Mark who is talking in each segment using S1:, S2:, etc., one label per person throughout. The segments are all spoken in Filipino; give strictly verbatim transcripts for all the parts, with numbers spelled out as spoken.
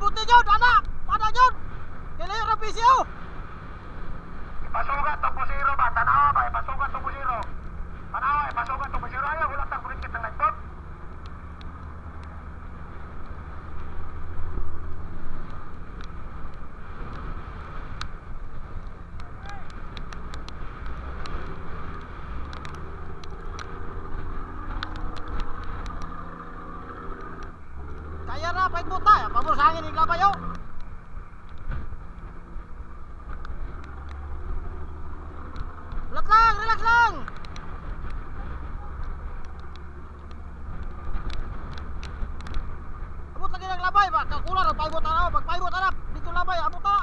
S1: Kabuti yun, anak! Paano yun? Kailangan yung pisyo!
S2: Ipasugat itong busiro ba? Tanawa ba? Ipasugat itong busiro. Tanawa, ipasugat itong busiro. Ayaw, wala tang kulitkit ng nagpot.
S1: Kaya na, pahit mo tayo. Pamurusangin, igla ba yun? Relax lang, relax lang. Abot lagi ng labay ba? Kakulang ang paibot na. Pag paibot na, dito labay, abot na.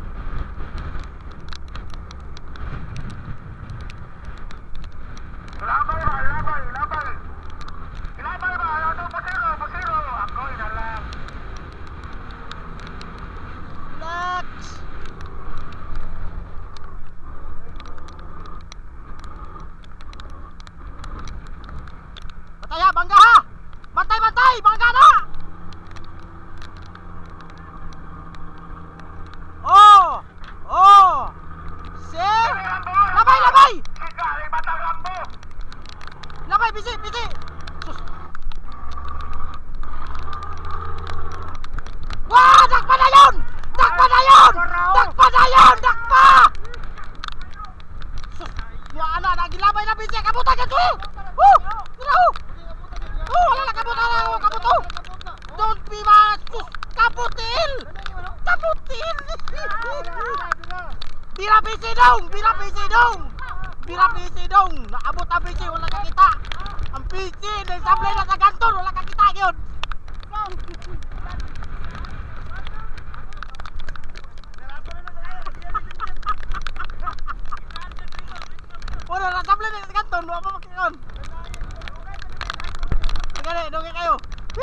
S2: Ilabay ba? Ilabay, ilabay. Ilabay ba? Ayaw itong busiro, busiro. Ako'y na lang.
S1: Relax. Bataya, bangga ha! Bantay, bantay! Bangga na! Oh! Oh! Sir! Labay, labay!
S2: Sika, ay batang lambo.
S1: Labay, bisi, bisi! Sus! Wah! Dakpa na yun! Dakpa na yun! Dakpa na yun! Dakpa! Sus! Wala na, nagilabay na bisi! Kabutan ka ito! Woo! Tira ho! Oh, wala na kabutan na ako! Kabuto! Don't be mad! Sus! Kabutil! Kabutil! Bira bisi dong! Bira bisi dong! Bira bisi dong! Naabot ang bisi, wala kakita! Ang bisi! Nagsablay na sa ganton! Wala kakita yun! Wala, nagsablay na sa ganton! Wala pa makikon! Magani, dongin kayo!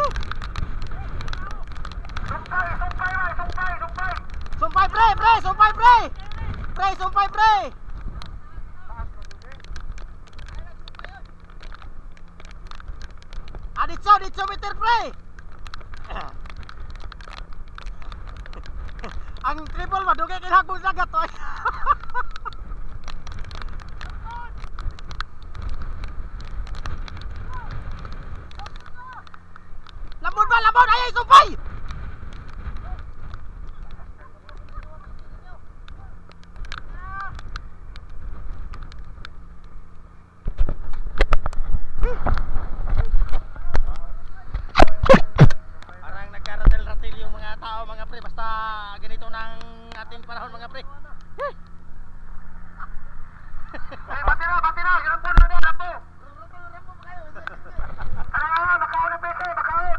S2: Sumpay, sumpay ba? Sumpay, sumpay.
S1: Sumpay pre! Pre! Sumpay pre! Pre! Sumpay pre! Aditso! Aditso meter pre! Ang triple madugay kinakong sagat to! Lambon ba? Lambon! Ayay! Sumpay! Parang nagkaratil-ratil yung mga tao mga pre. Basta ganito ng ating panahon mga pre.
S2: Ay, bati na, bati na. Lambo na na, lambo. Tanawa, makaon ng pese, makaon.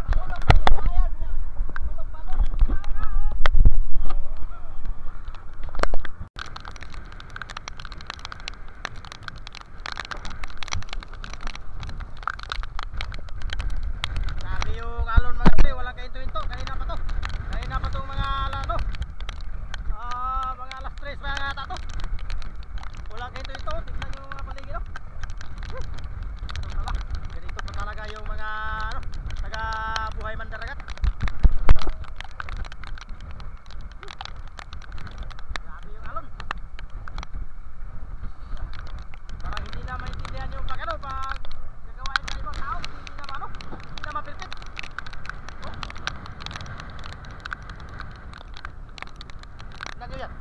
S1: Sabi yung alon mga pre, walang kainto-into. Kanina pa to. Kanina pa tong mga ano. Ah, mga alas tres pa nga ata to. Walang kainto-into. Tignan yung mga paligid oh. Ito tala. Ganito pa talaga yung mga ano, taga buhay mandaragat. Grabe yung alon. Parang hindi na maintindihan yung pag ano, pag gagawain sa ibang tao. Hindi na ano, hindi na mapirpit. Oh. Lagay yan.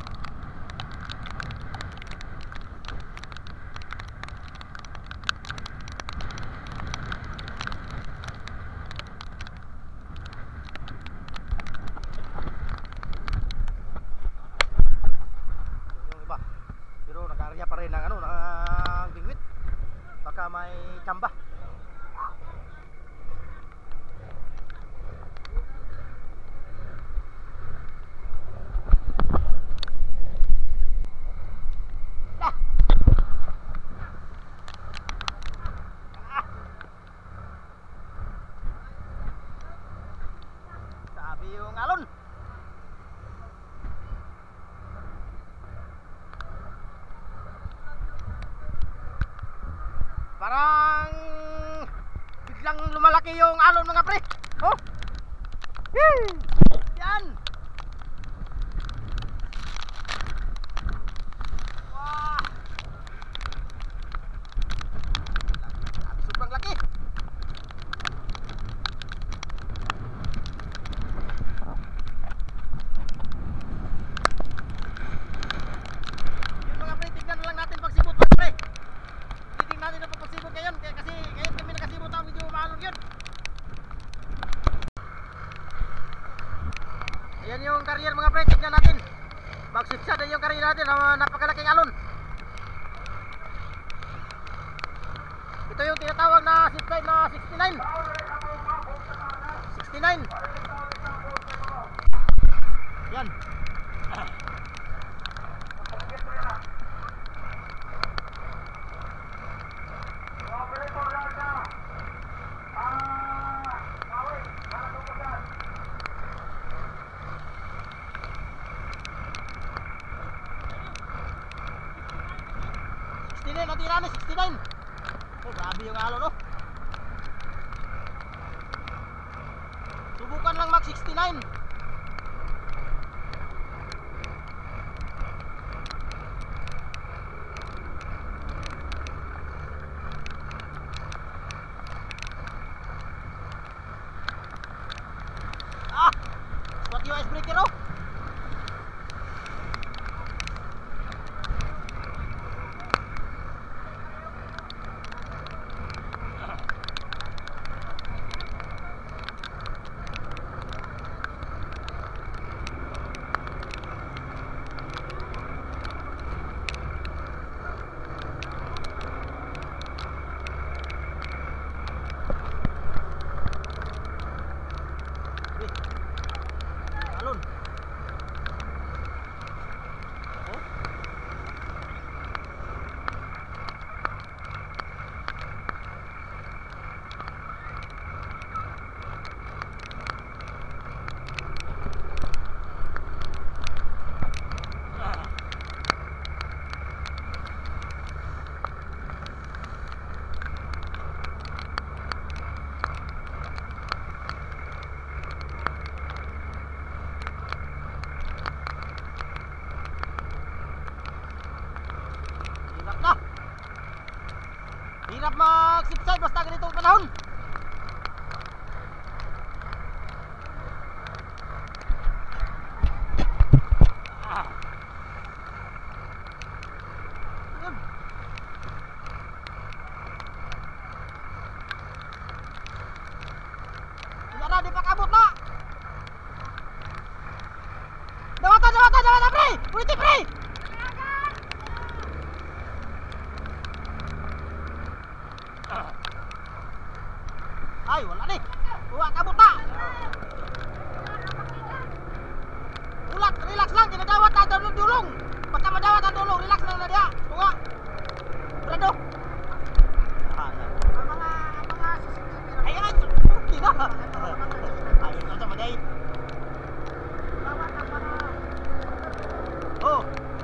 S1: Yung iba. Pero nag-aarya pa rin ng ano, ng bingwit. Baka may tsamba. Ah! Ah! Sabi yung alon. Parang biglang lumalaki yung alon mga pre. Oh. Yee! Yan. mga pre, tignan natin. Magsipsa din yung karina natin, na napakalaking alon. Ito yung tinatawag na zipline na sixty-nine. sixty-nine. Yan. sixty-nine, natira na sixty-nine. Oh, grabe yung alon, no? Subukan lang mag sixty-nine. Ah! Swat yung icebreaker, no? Alon. Oh. Hirap na. Hirap mag-sipside basta ganitong panahon. Ah. Yun. Wala na, di pa kabot na. Dawatan, dawatan, dawatan, pre! Ulitin, pre! Ay, wala nih. Wala kabut na. Ulat, relax lang, ginadawat na daw dulong. Basta madawat ang dulong, relax lang na dia. Tunga. Brado. Ang mga mga sisipin. Ay, ay, okay na. Ay, ito sa maday. Bawat ang para. Oh.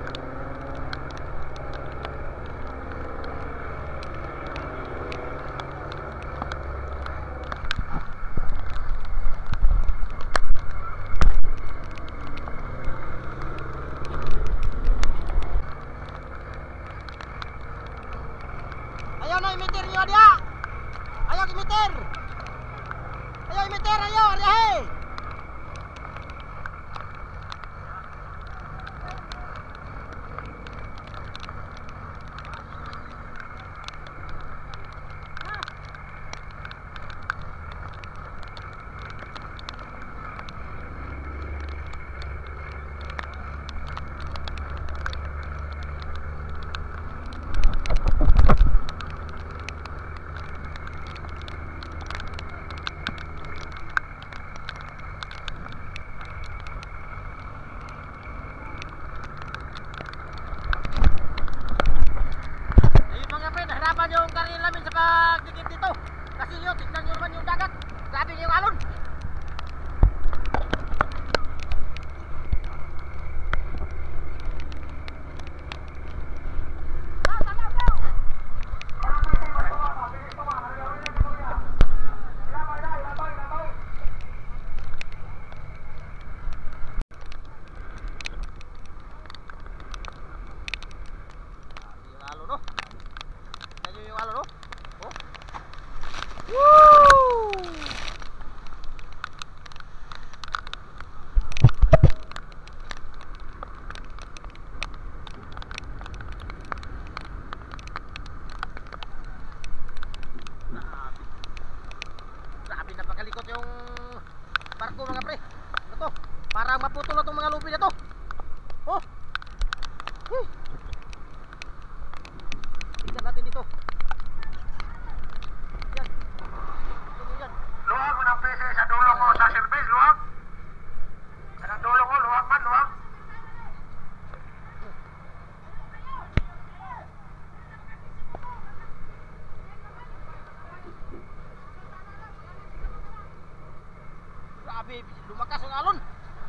S1: Grabe, lumakas ang alon.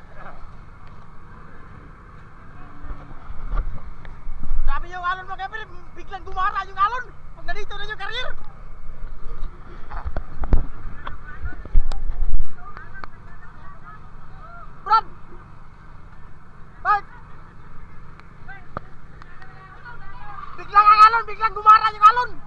S1: Grabe yung alon mga kapil, biglang gumara yung alon pag nandito na yung carrier. Brad! Bart! Biglang ang alon, biglang gumara yung alon.